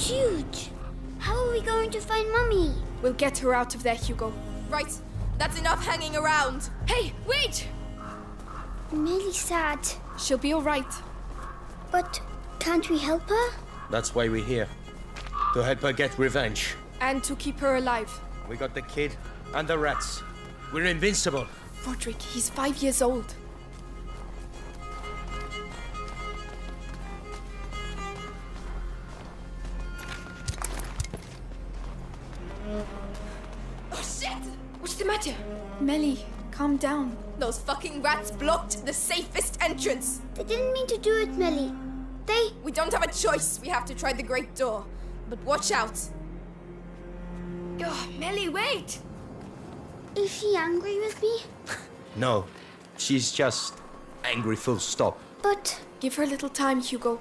It's huge. How are we going to find Mummy? We'll get her out of there, Hugo. Right, that's enough hanging around. Hey, wait! Millie's sad. She'll be all right. But can't we help her? That's why we're here. To help her get revenge. And to keep her alive. We got the kid and the rats. We're invincible. Roderick, he's 5 years old. Oh shit! What's the matter? Melly, calm down. Those fucking rats blocked the safest entrance. They didn't mean to do it, Millie. We don't have a choice. We have to try the great door. But watch out. Oh, Melly, wait! Is she angry with me? No, she's just angry full stop. But... Give her a little time, Hugo.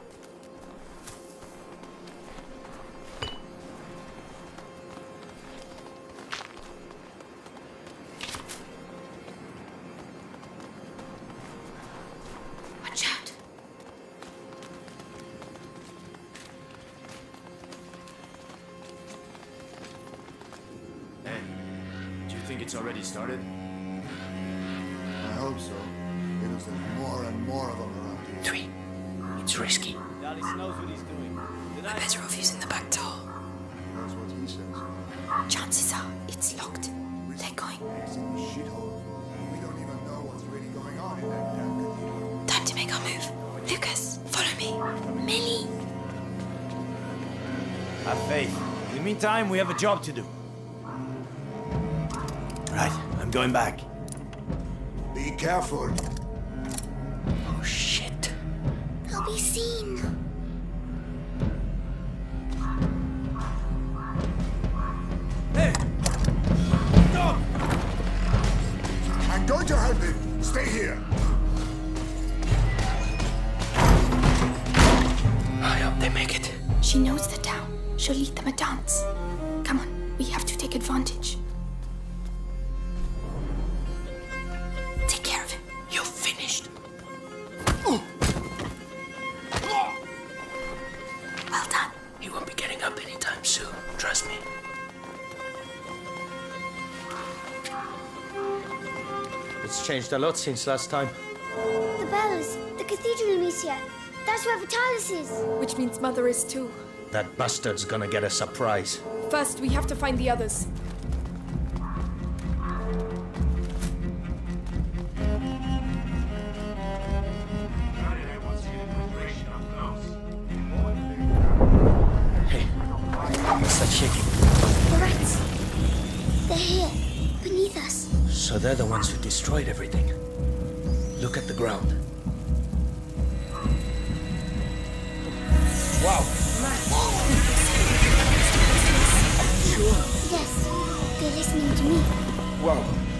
Watch out. Hey, do you think it's already started? I hope so. Because there's more and more of them around here. 3. It's risky. Dallas knows what he's doing. We're better off using the back door. That's what he says. Chances are it's locked. They're going. It's in a shithole. We don't even know what's really going on in that damn cathedral. Time to make our move. Lucas, follow me. Millie. Have faith. In the meantime, we have a job to do. Right, I'm going back. Be careful. Oh, shit. I'll be seen. Hey! Stop! I'm going to help him. Stay here. I hope they make it. She knows the town. She'll lead them a dance. Come on, we have to take advantage. Take care of him. You're finished. Well done. He won't be getting up anytime soon. Trust me. It's changed a lot since last time. The bells. The cathedral, Amicia. That's where Vitalis is. Which means Mother is too. That bastard's gonna get a surprise. First, we have to find the others. Hey, what's that shaking? The rats. They're here. Beneath us. So they're the ones who destroyed everything. Look at the ground. Wow. Yes. They're listening to me. Wow.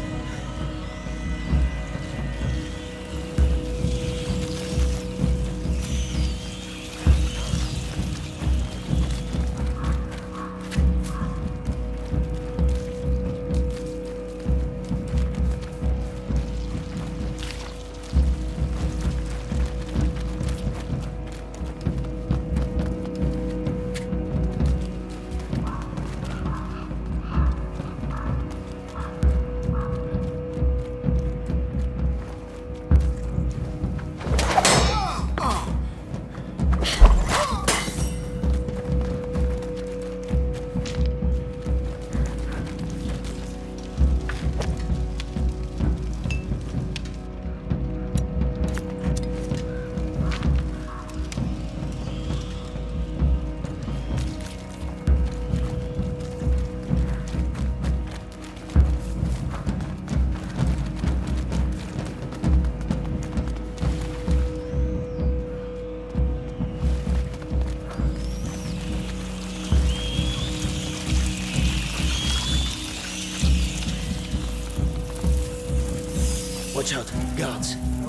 Watch out, guards.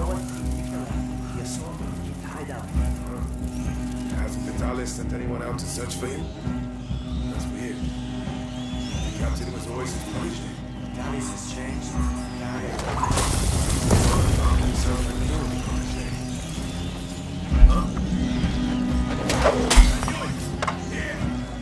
Hasn't Vitalis sent anyone out to search for him? That's weird. The captain was always his protege. Dallas has changed. Himself and the protege. Huh?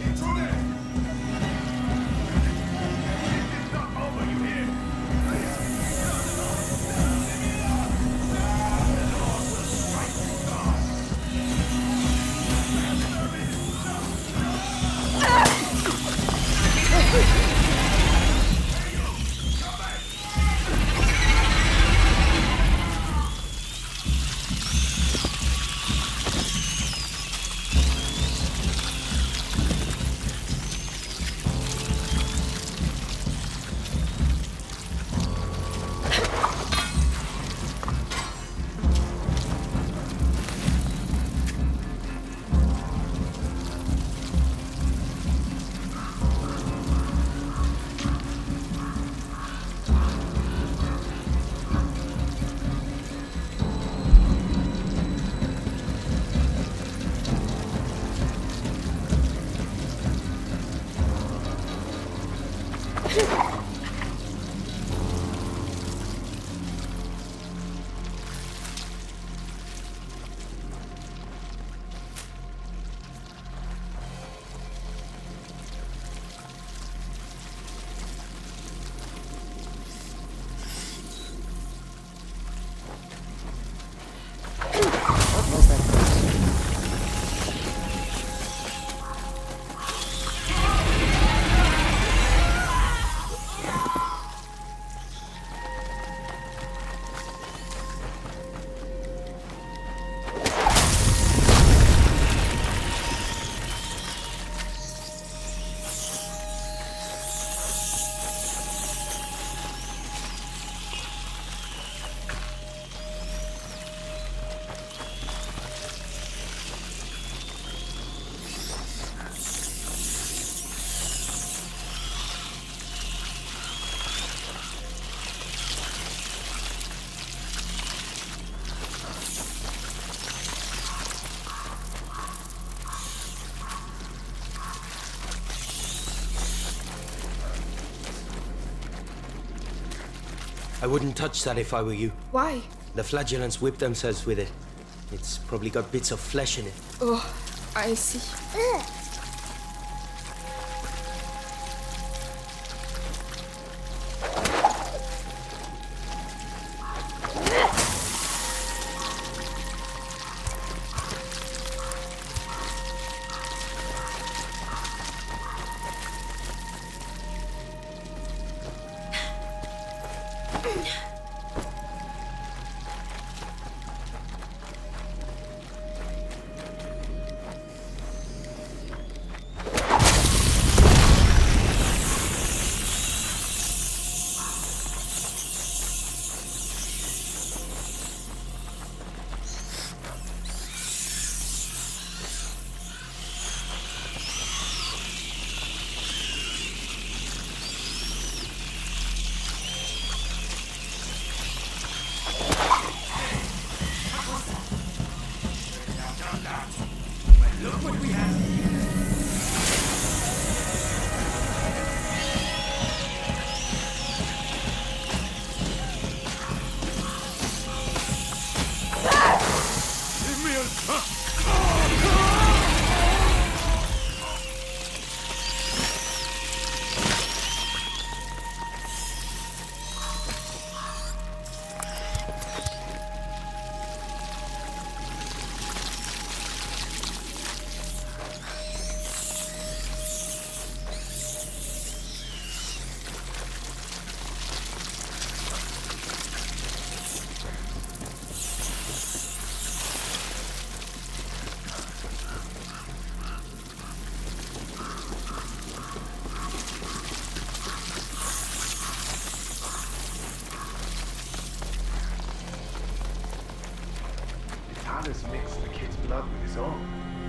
I wouldn't touch that if I were you. Why? The flagellants whip themselves with it. It's probably got bits of flesh in it. Oh, I see. Ugh. Vitalis mixed the kid's blood with his own.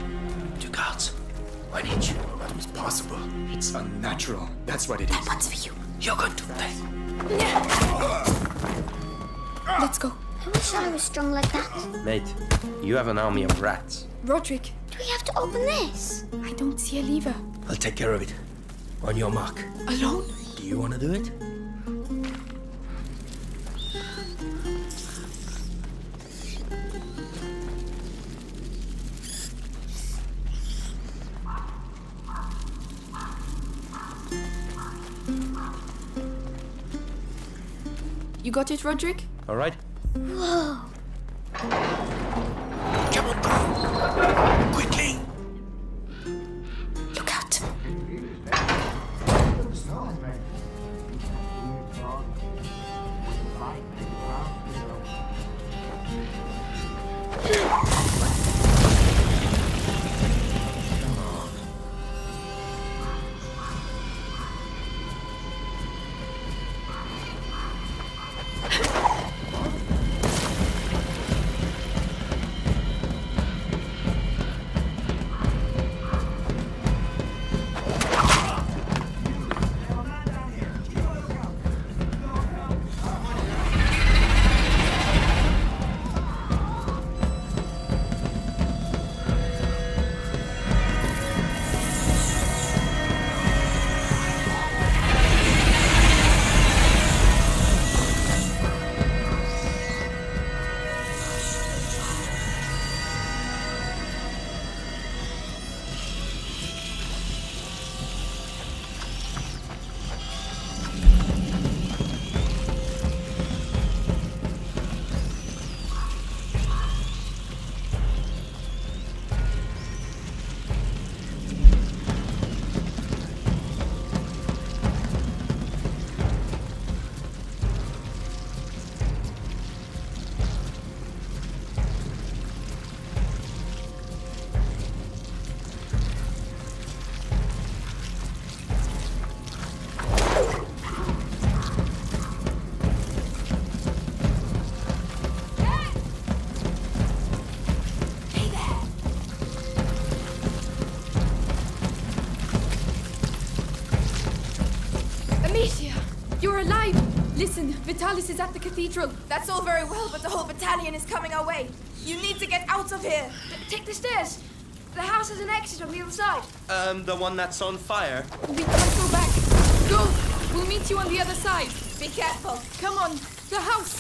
2 guards. 1 each. That was possible. It's unnatural. That's what it is. One's for you. You're going to pay. Let's go. I wish I was strong like that. Mate, you have an army of rats. Roderick, Do we have to open this? I don't see a lever. I'll take care of it. On your mark. Alone? Do you want to do it? You got it, Roderick? All right. Whoa. Come on, bro. Quickly. Look out. You're alive! Listen, Vitalis is at the cathedral. That's all very well, but the whole battalion is coming our way. You need to get out of here. Take the stairs. The house has an exit on the other side. The one that's on fire. We can't go back. Go! We'll meet you on the other side. Be careful. Come on. The house!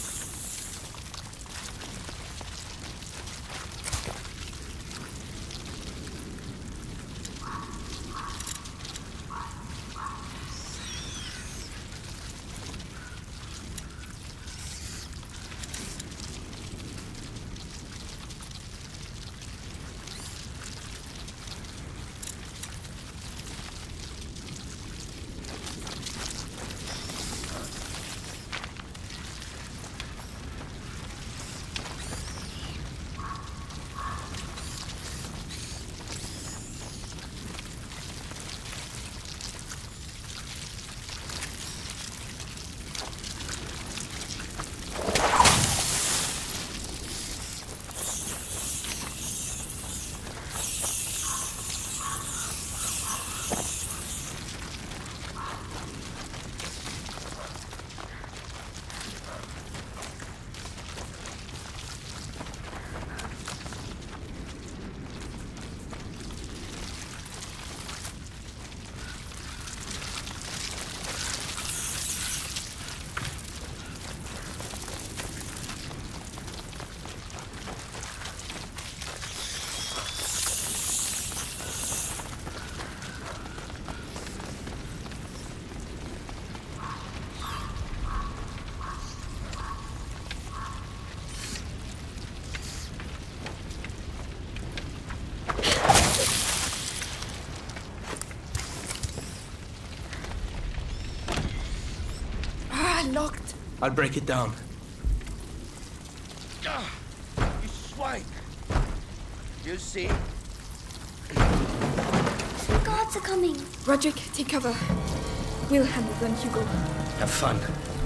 Locked. I'll break it down. You swine! You see? The guards are coming. Roderick, take cover. We'll handle them, Hugo. Have fun.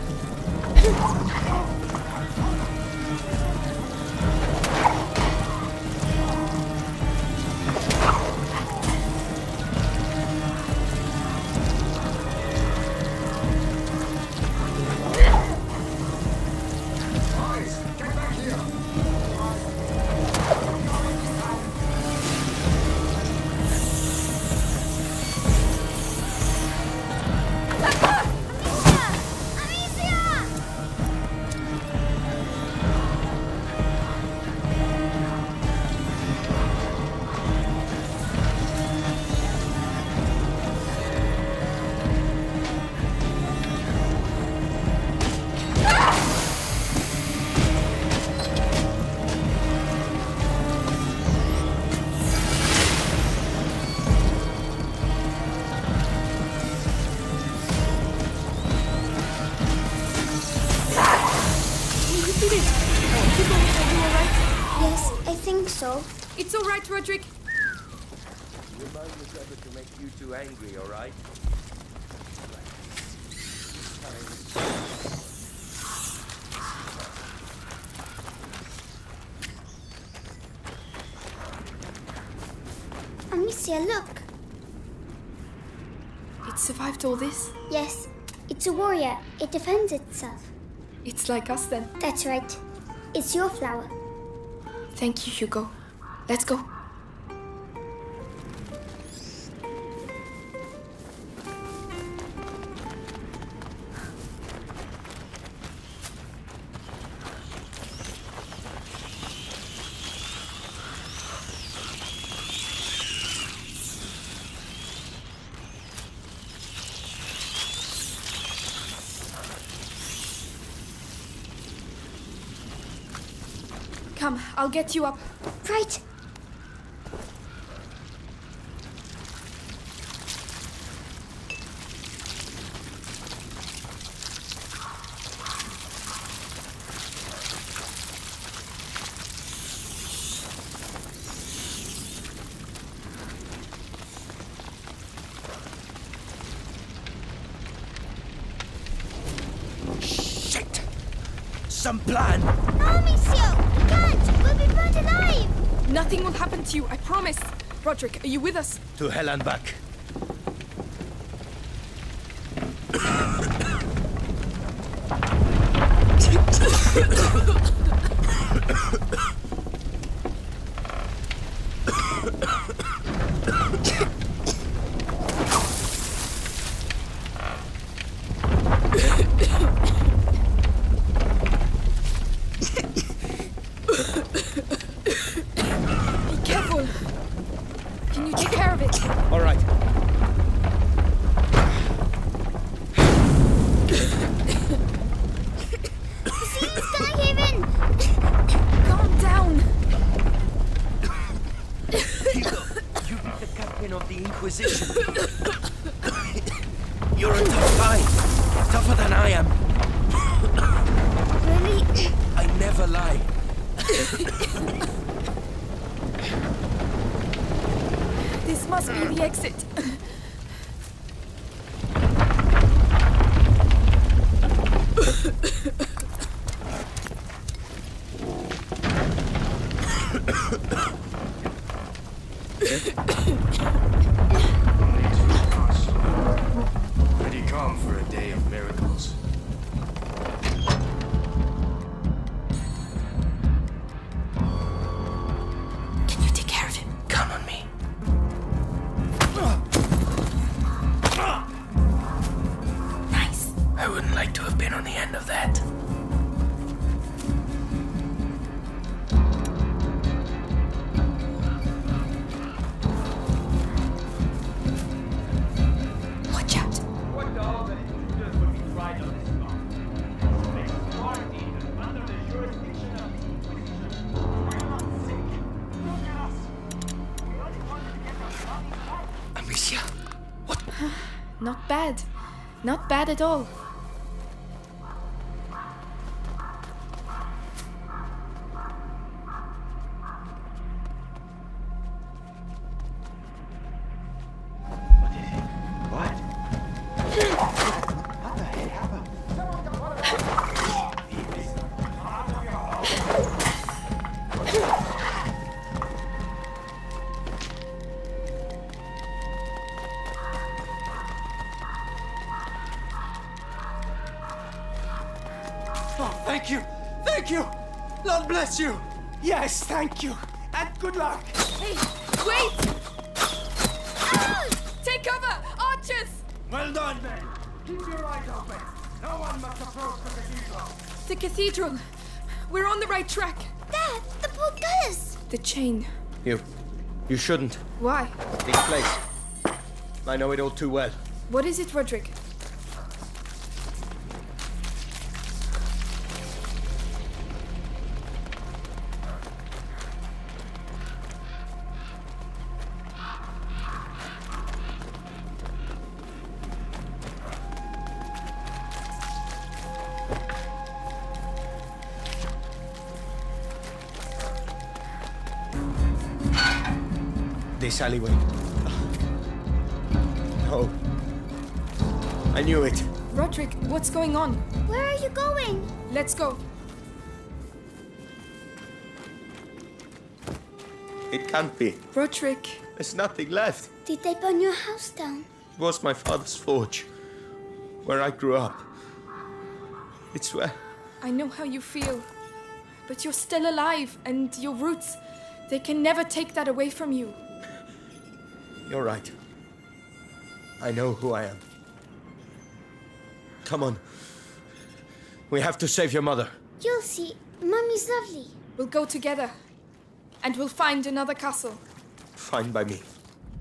Yes, I think so. It's all right, Roderick. Remind yourself to make you too angry, all right? Amicia, look. It survived all this? Yes, it's a warrior. It defends itself. It's like us then. That's right. It's your flower. Thank you, Hugo. Let's go. Come, I'll get you up. Right. Shit! Some plan! No, Amicia! We can't! We'll be burnt alive! Nothing will happen to you, I promise. Roderick, are you with us? To hell and back. care of it. All right. It's gonna give in! Calm down. Hugo, you be the captain of the Inquisition. You're a tough guy. Tougher than I am. Really? I never lie. This must be the exit. Pretty calm for a day of miracles. Can you take care of him? Come on me. Nice. I wouldn't like to have been on the end of that. Watch out. What the hell that intruders would be tried on this spot? They are quarantined under the jurisdiction of the Inquisition. We're not sick. Look at us. We only wanted to get our bodies back. Amicia, what? Not bad. Not bad at all. What is it? What? What the heck happened? Someone got one of Oh, thank you! Thank you! Lord bless you! Yes, thank you! And good luck! Hey, wait! Ah! Take cover! Archers! Well done, men. Keep your eyes open. No one must approach the cathedral. The cathedral. We're on the right track. Dad, the portcullis! The chain. You shouldn't. Why? This place. I know it all too well. What is it, Roderick? This alleyway. No. I knew it. Roderick, what's going on? Where are you going? Let's go. It can't be. Roderick. There's nothing left. Did they burn your house down? It was my father's forge. Where I grew up. It's where... I know how you feel. But you're still alive, and your roots, they can never take that away from you. You're right. I know who I am. Come on. We have to save your mother. You'll see. Mummy's lovely. We'll go together. And we'll find another castle. Fine by me.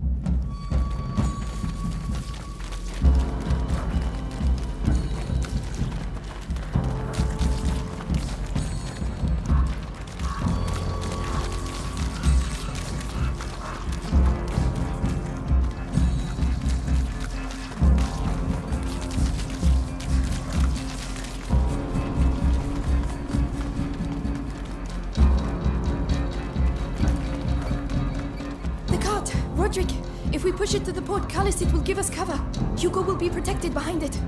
Roderick, if we push it to the portcullis, it will give us cover. Hugo will be protected behind it.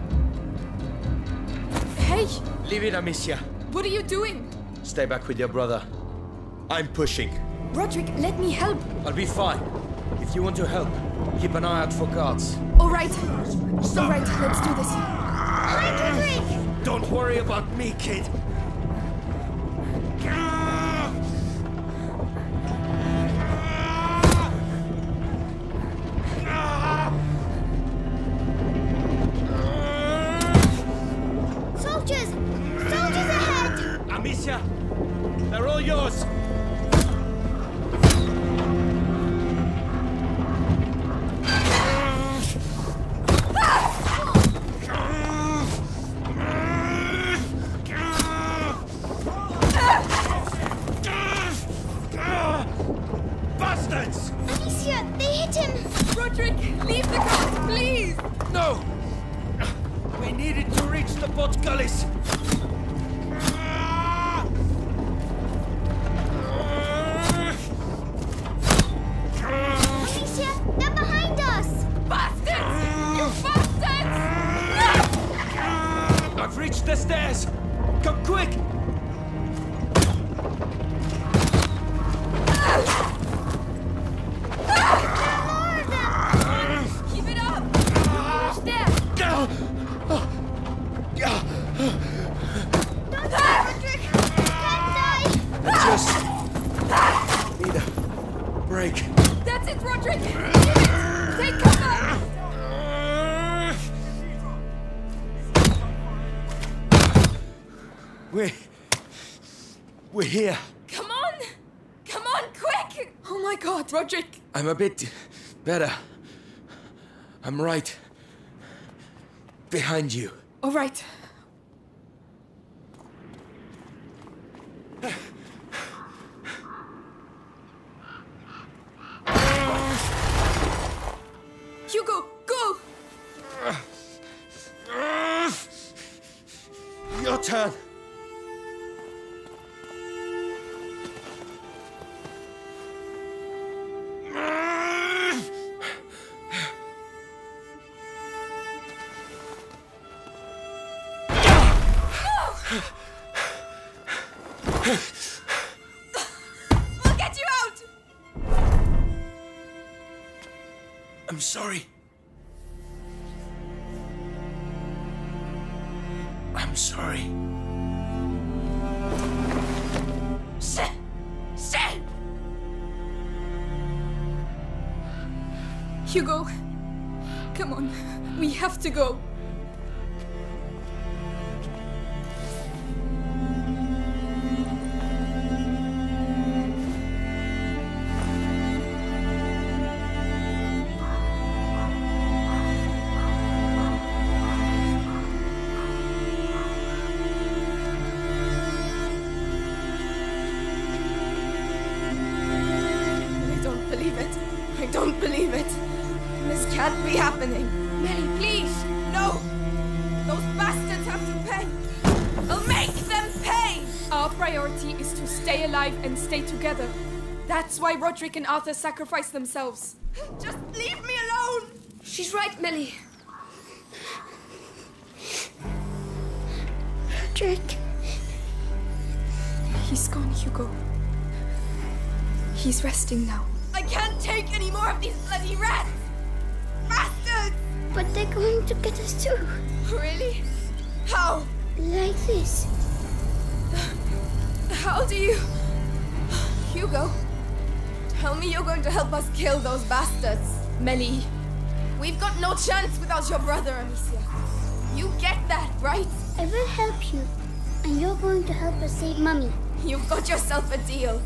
Hey! Leave it, Amicia. What are you doing? Stay back with your brother. I'm pushing. Roderick, let me help. I'll be fine. If you want to help, keep an eye out for guards. All right. All right, let's do this. Hi, Roderick! Don't worry about me, kid. Soldiers! Soldiers ahead! Amicia, they're all yours. Roderick, leave the cart, please! No! We needed to reach the Portcullis. Amicia, they're behind us! Bastards! You bastards! I've reached the stairs. Come quick! Keep it up! Almost there! Don't die, Roderick! You can't die! Just need a break. That's it, Roderick! Give it! Take cover! We're here. Come on! Come on, quick! Oh my god, Roderick! I'm a bit better. I'm right behind you. All right. Hugo, go! Your turn. We'll get you out! I'm sorry. I'm sorry. Shit! Shit! Hugo, come on. We have to go. I don't believe it. This can't be happening. Mary, please! No! Those bastards have to pay! I'll make them pay! Our priority is to stay alive and stay together. That's why Roderick and Arthur sacrificed themselves. Just leave me alone! She's right, Millie. Roderick. He's gone, Hugo. He's resting now. I can't take any more of these bloody rats! Bastards! But they're going to get us too. Really? How? Like this. How do you... Hugo, tell me you're going to help us kill those bastards. Melly, we've got no chance without your brother, Amicia. You get that, right? I will help you. And you're going to help us save Mummy. You've got yourself a deal.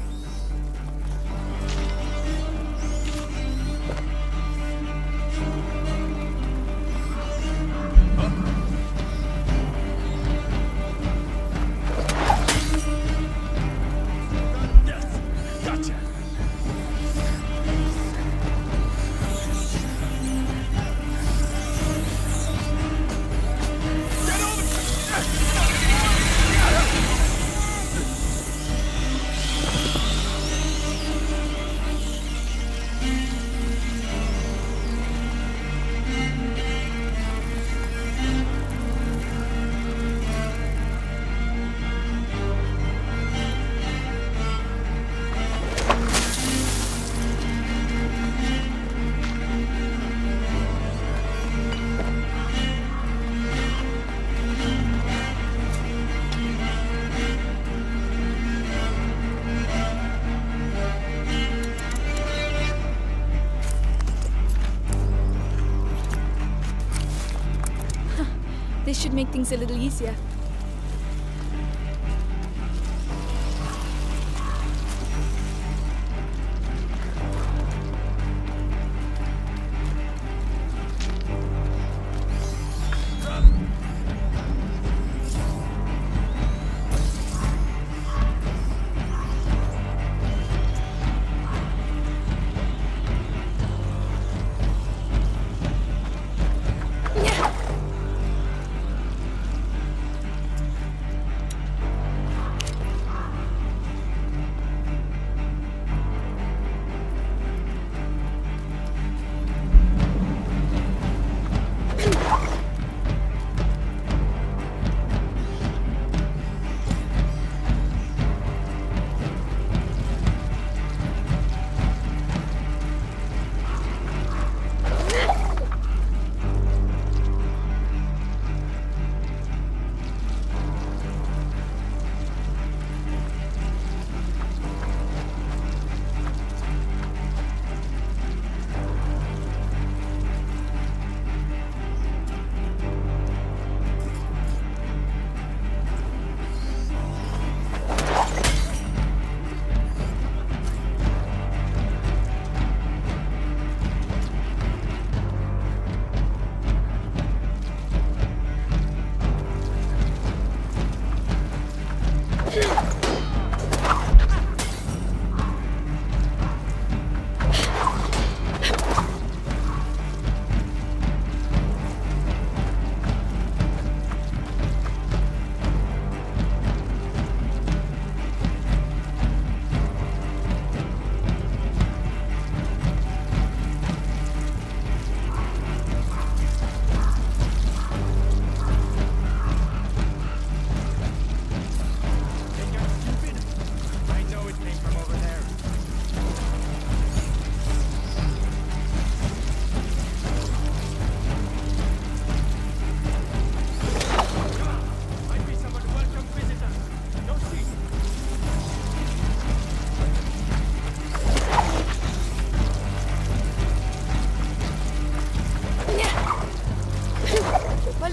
This should make things a little easier.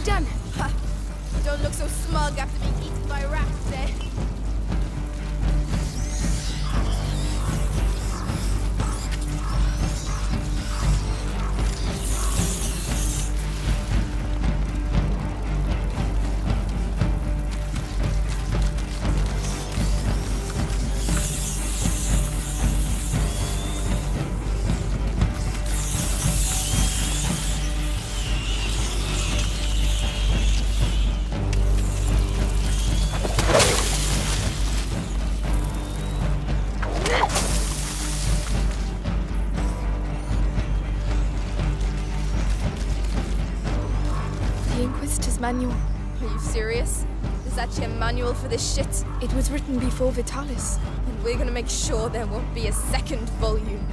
Well done. Ha! Don't look so smug after being eaten by rats, eh? Manual. Are you serious? There's actually a manual for this shit? It was written before Vitalis. And we're gonna make sure there won't be a second volume.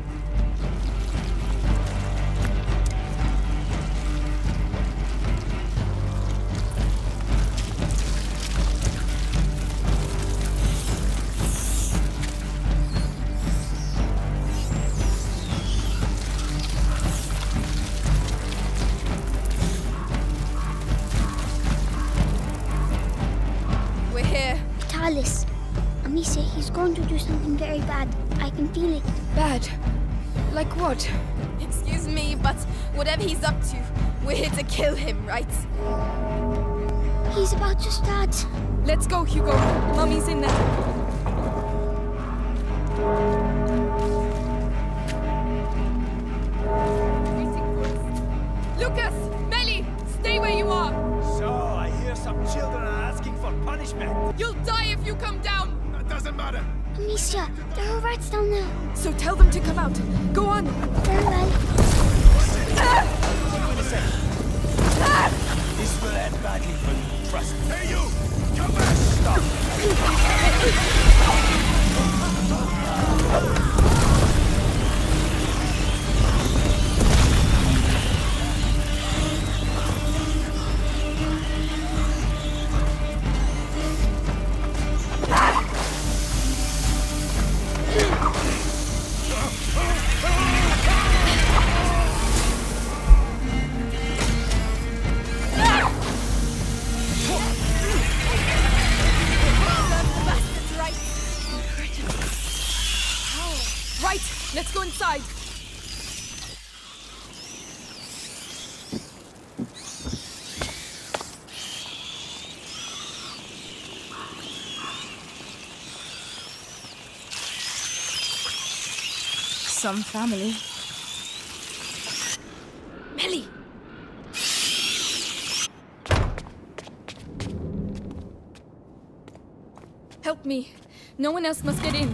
Vitalis. Amicia, he's going to do something very bad. I can feel it. Bad? Like what? Excuse me, but whatever he's up to, we're here to kill him, right? He's about to start. Let's go, Hugo. Mommy's in there. Lucas! Melly! Stay where you are! So, I hear some children are asking for punishment. You'll die if you come down! That doesn't matter. Amicia, there are rats down there. So tell them to come out. Go on. Very well. This will end badly for you, trust me. Hey you! Come back! Stop! Let's go inside. Some family. Melly! Help me. No one else must get in.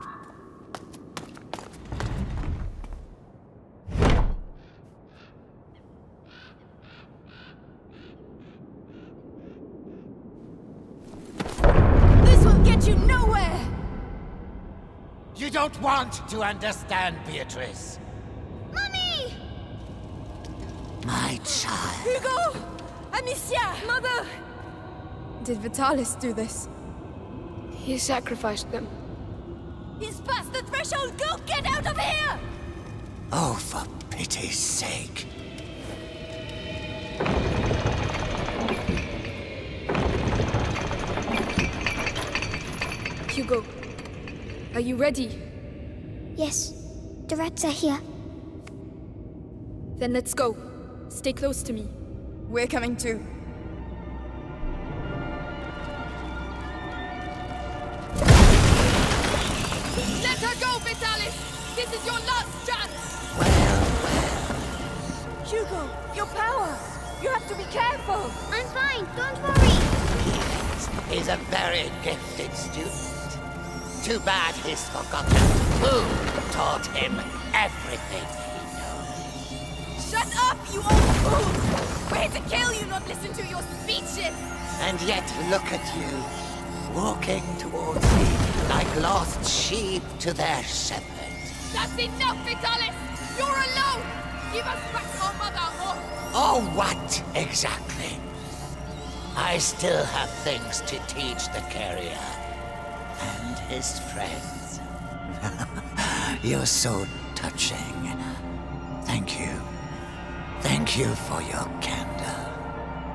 You don't want to understand, Beatrice. Mommy! My child. Hugo! Amicia! Mother! Did Vitalis do this? He sacrificed them. He's past the threshold! Go get out of here! Oh, for pity's sake. Hugo, are you ready? Yes, the rats are here. Then let's go. Stay close to me. We're coming too. Let her go, Vitalis! This is your last chance! Hugo, your power! You have to be careful! I'm fine, don't worry! He's a very gifted student. Too bad he's forgotten who taught him everything he knows. Shut up, you old fool! We're here to kill you, not listen to your speeches! And yet look at you, walking towards me like lost sheep to their shepherd. That's enough, Vitalis! You're alone! Give us back our mother, or... Oh, what exactly? I still have things to teach the carrier. And his friends. You're so touching. Thank you. Thank you for your candor.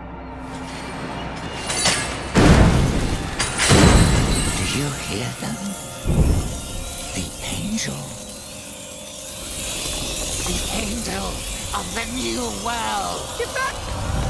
you hear them? The angel. The angel of the new world. Get back!